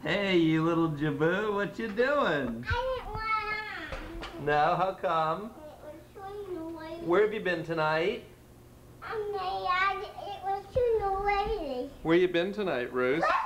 Hey, you little jaboo, what you doing? I didn't want to. No, how come? It was too noisy. Where have you been tonight? It was too noisy. Where you been tonight, Ruth?